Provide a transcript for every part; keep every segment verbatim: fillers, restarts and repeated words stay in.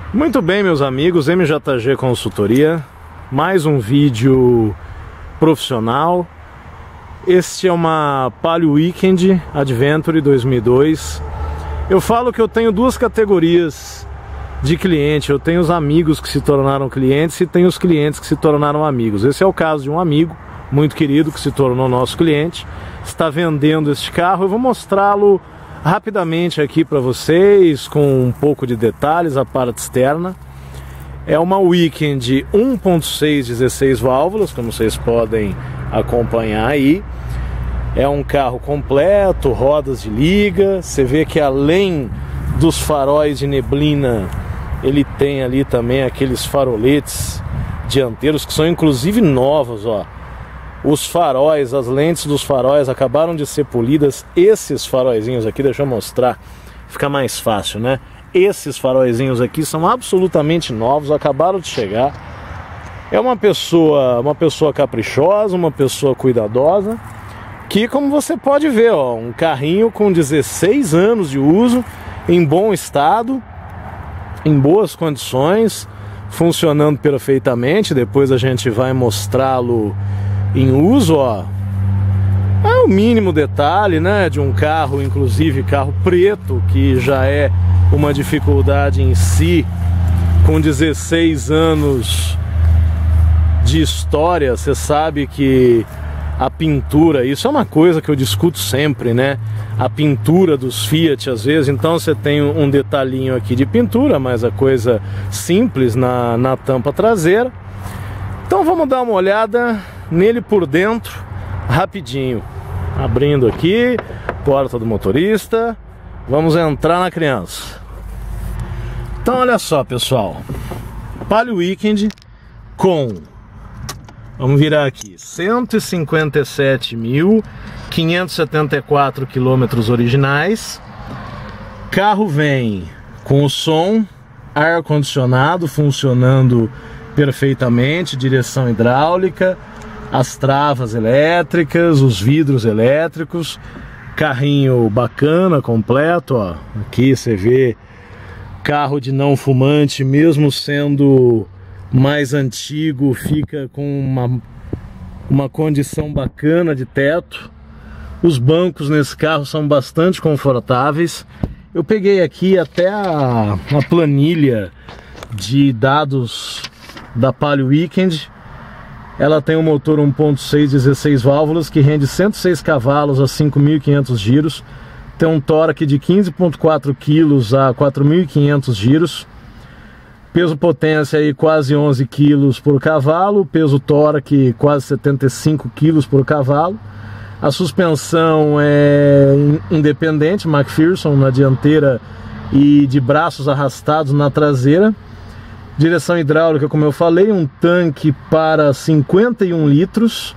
Muito bem, meus amigos, M J G Consultoria, mais um vídeo profissional. Este é uma Palio Weekend Adventure dois mil e dois. Eu falo que eu tenho duas categorias de cliente. Eu tenho os amigos que se tornaram clientes e tenho os clientes que se tornaram amigos. Esse é o caso de um amigo muito querido que se tornou nosso cliente, está vendendo este carro. Eu vou mostrá-lo rapidamente aqui para vocês, com um pouco de detalhes, a parte externa. É uma Weekend um ponto seis, dezesseis válvulas, como vocês podem acompanhar aí. É um carro completo, rodas de liga. Você vê que além dos faróis de neblina, ele tem ali também aqueles faroletes dianteiros que são inclusive novos, ó. Os faróis, as lentes dos faróis acabaram de ser polidas. Esses faróizinhos aqui, deixa eu mostrar, fica mais fácil, né? Esses faróizinhos aqui são absolutamente novos, acabaram de chegar. É uma pessoa, uma pessoa caprichosa, uma pessoa cuidadosa, que, como você pode ver, ó, um carrinho com dezesseis anos de uso, em bom estado, em boas condições, funcionando perfeitamente. Depois a gente vai mostrá-lo em uso, ó. É o mínimo detalhe, né, de um carro, inclusive carro preto, que já é uma dificuldade em si, com dezesseis anos de história. Você sabe que a pintura, isso é uma coisa que eu discuto sempre, né? A pintura dos Fiat, às vezes, então você tem um detalhinho aqui de pintura, mas a coisa simples na, na tampa traseira. Então vamos dar uma olhada nele por dentro, rapidinho. Abrindo aqui, porta do motorista. Vamos entrar na criança. Então olha só, pessoal, Palio Weekend com, vamos virar aqui, cento e cinquenta e sete mil quinhentos e setenta e quatro quilômetros originais. Carro vem com o som, ar-condicionado funcionando perfeitamente, direção hidráulica, as travas elétricas, os vidros elétricos. Carrinho bacana, completo, ó. Aqui você vê carro de não fumante, mesmo sendo mais antigo, fica com uma, uma condição bacana de teto. Os bancos nesse carro são bastante confortáveis. Eu peguei aqui até a, a planilha de dados da Palio Weekend. Ela tem um motor um ponto seis, dezesseis válvulas, que rende cento e seis cavalos a cinco mil e quinhentos giros. Tem um torque de quinze vírgula quatro quilos a quatro mil e quinhentos giros. Peso potência aí quase onze quilos por cavalo. Peso torque quase setenta e cinco quilos por cavalo. A suspensão é independente, McPherson na dianteira e de braços arrastados na traseira. Direção hidráulica, como eu falei, um tanque para cinquenta e um litros.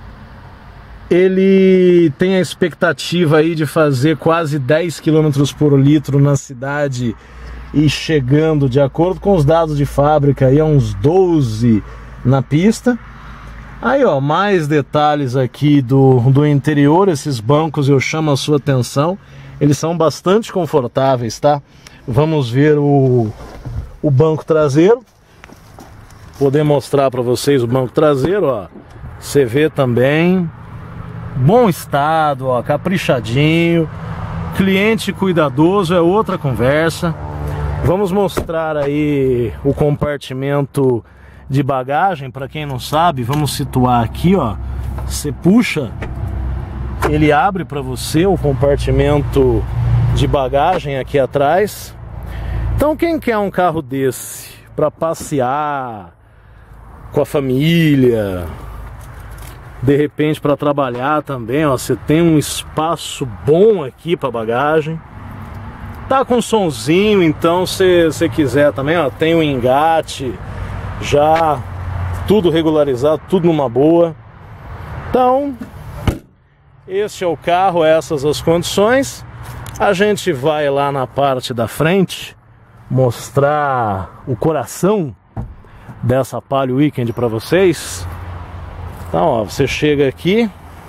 Ele tem a expectativa aí de fazer quase dez quilômetros por litro na cidade e chegando, de acordo com os dados de fábrica, aí a uns doze na pista. Aí, ó, mais detalhes aqui do, do interior. Esses bancos eu chamo a sua atenção, eles são bastante confortáveis, tá? Vamos ver o, o banco traseiro. Poder mostrar para vocês o banco traseiro, ó. Você vê também, bom estado, ó, caprichadinho. Cliente cuidadoso é outra conversa. Vamos mostrar aí o compartimento de bagagem. Para quem não sabe, vamos situar aqui, ó. Você puxa, ele abre para você o compartimento de bagagem aqui atrás. Então quem quer um carro desse para passear com a família, de repente para trabalhar também, ó, você tem um espaço bom aqui para bagagem. Tá com sonzinho, então se você quiser também, ó, tem um engate já tudo regularizado, tudo numa boa. Então este é o carro, essas as condições. A gente vai lá na parte da frente mostrar o coração dessa Palio Weekend para vocês. Então, ó, você chega aqui,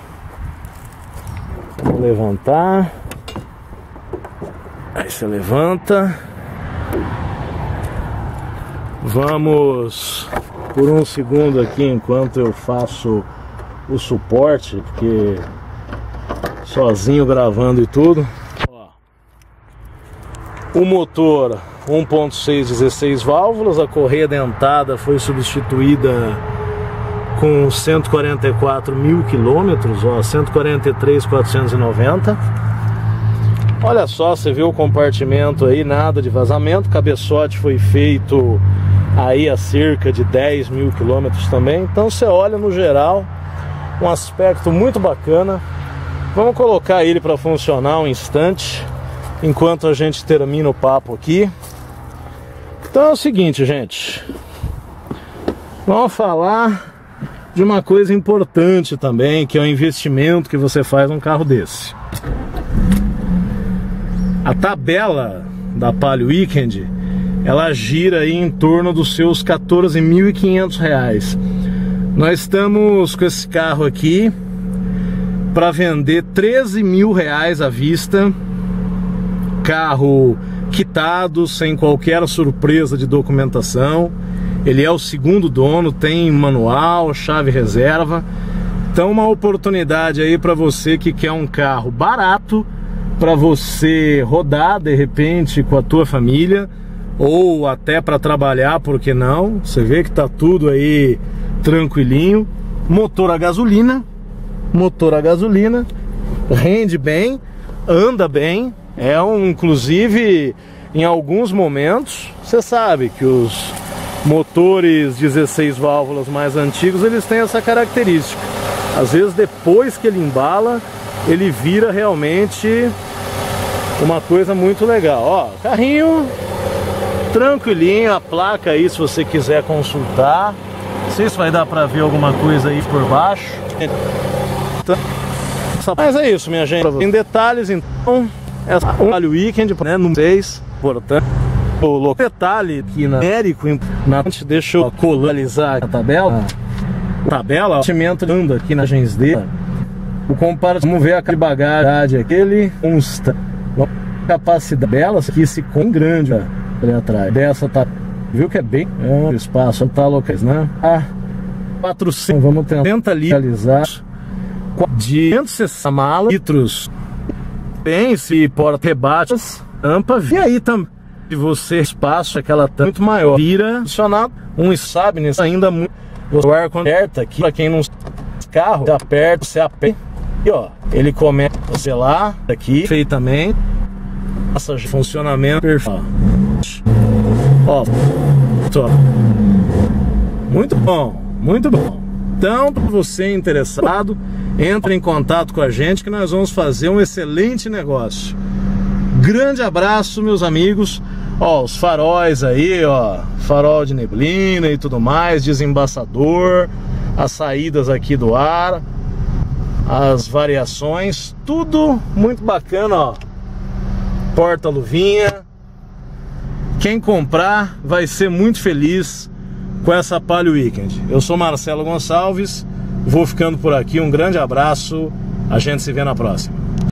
vou levantar, aí você levanta, Vamos por um segundo aqui enquanto eu faço o suporte, porque sozinho gravando e tudo. Ó, o motor um ponto seis, dezesseis válvulas, a correia dentada foi substituída com cento e quarenta e quatro mil quilômetros, ó, cento e quarenta e três mil quatrocentos e noventa. Olha só, você vê o compartimento aí, nada de vazamento. Cabeçote foi feito aí a cerca de dez mil quilômetros também. Então você olha no geral um aspecto muito bacana. Vamos colocar ele para funcionar um instante enquanto a gente termina o papo aqui. Então é o seguinte, gente, vamos falar de uma coisa importante também, que é o investimento que você faz num carro desse. A tabela da Palio Weekend, ela gira aí em torno dos seus quatorze mil e quinhentos reais. Nós estamos com esse carro aqui para vender treze mil reais à vista. Carro quitado, sem qualquer surpresa de documentação. Ele é o segundo dono, tem manual, chave reserva. Então uma oportunidade aí para você que quer um carro barato, para você rodar de repente com a tua família, ou até para trabalhar, por que não? Você vê que tá tudo aí tranquilinho. Motor a gasolina, motor a gasolina, rende bem, anda bem. É um, inclusive, em alguns momentos, você sabe que os motores dezesseis válvulas mais antigos, eles têm essa característica. Às vezes, depois que ele embala, ele vira realmente uma coisa muito legal. Ó, carrinho tranquilinho, a placa aí, se você quiser consultar. Não sei se vai dar pra ver alguma coisa aí por baixo. Mas é isso, minha gente. Em detalhes, então, essa um Palio Weekend, né, no seis, portanto, o detalhe aqui na numérico, na deixa eu colalizar a tabela. A tabela, o sentimento anda aqui na Gens D. O comparativo, vamos ver a de bagagem aquele consta. A capacidade delas aqui se com grande ali atrás. Dessa tá, viu que é bem é um espaço, tá locais, né? Ah, quatrocentos, vamos tentar, tenta realizar de duzentos e sessenta malas, litros. Bem, se porta-rebates, tampa, e aí também, se você espaço, aquela tampa muito maior, vira funcionar um sabe nisso ainda muito. O ar aperta aqui, para quem não carro, você aperta, você aperta, e ó, ele começa a selar aqui, perfeitamente. Nossa, funcionamento perfeito. Ó, ó, muito bom, muito bom. Então, para você interessado, entre em contato com a gente que nós vamos fazer um excelente negócio. Grande abraço, meus amigos. Ó, os faróis aí, ó, farol de neblina e tudo mais, desembaçador, as saídas aqui do ar, as variações, tudo muito bacana, ó. Porta-luvinha. Quem comprar vai ser muito feliz com essa Palio Weekend. Eu sou Marcelo Gonçalves, vou ficando por aqui, um grande abraço, a gente se vê na próxima.